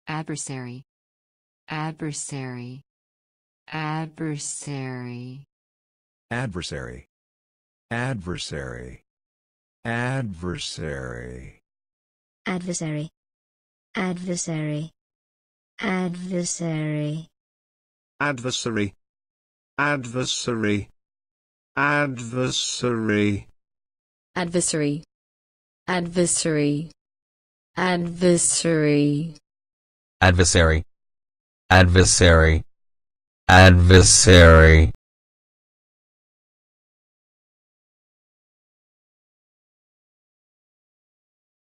adversary, adversary, adversary, adversary, adversary, adversary, adversary, adversary, adversary, adversary, adversary, adversary, adversary, adversary, adversary, adversary, adversary, adversary.